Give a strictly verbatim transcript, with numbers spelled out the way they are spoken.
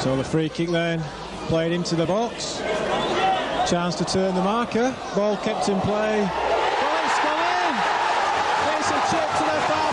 So the free kick then played into the box. Chance to turn the marker. Ball kept in play. Oh, it's gone in! It's a chip to the back.